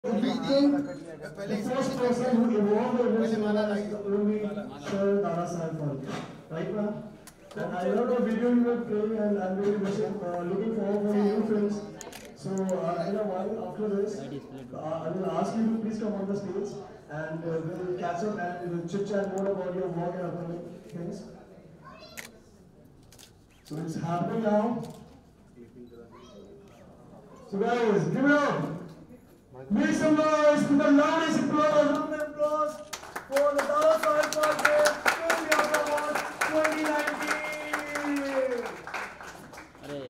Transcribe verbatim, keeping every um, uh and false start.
The first person who evolved the industry was only Sir Dada Saheb Phalke. Right, ma'am? And I love the video you were playing, and I'm really wishing, uh, looking forward for new films. So, uh, in a while after this, uh, I will ask you to please come on the stage, and uh, we'll catch up and we'll chit chat more about your work and upcoming things. So it's happening now. So guys, give it up. Make some noise, put the loudest applause, round of applause for the Dada Saheb Phalke.